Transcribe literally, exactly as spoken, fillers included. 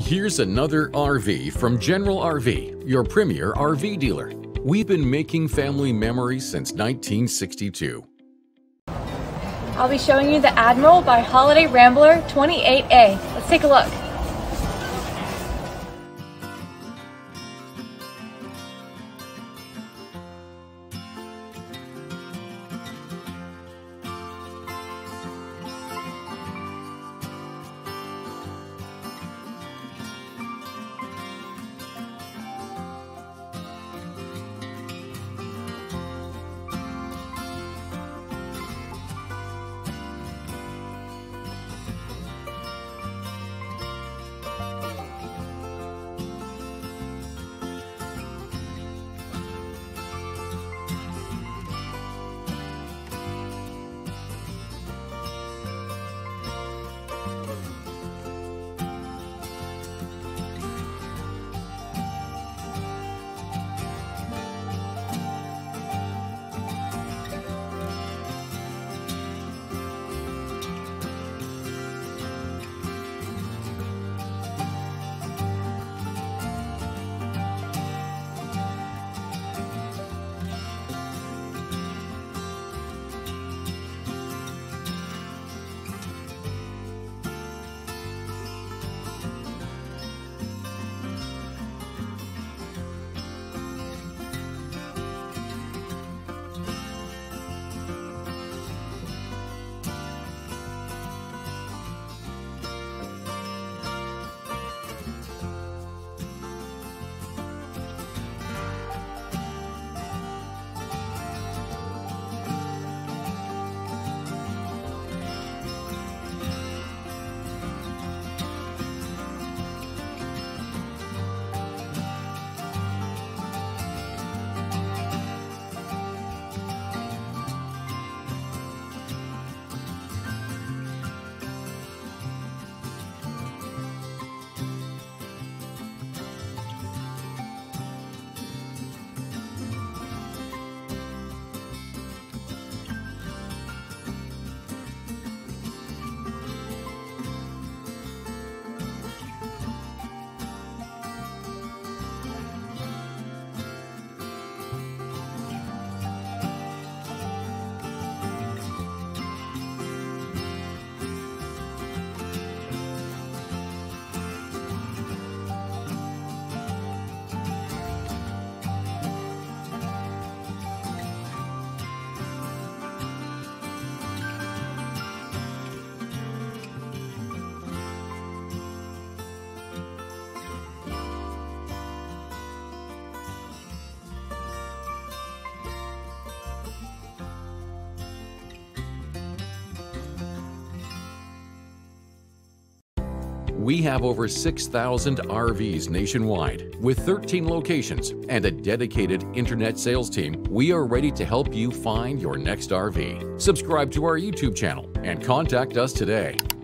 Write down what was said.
Here's another R V from General R V, your premier R V dealer. We've been making family memories since nineteen sixty-two. I'll be showing you the Admiral by Holiday Rambler twenty-eight A. Let's take a look. We have over six thousand R Vs nationwide. With thirteen locations and a dedicated internet sales team, we are ready to help you find your next R V. Subscribe to our YouTube channel and contact us today.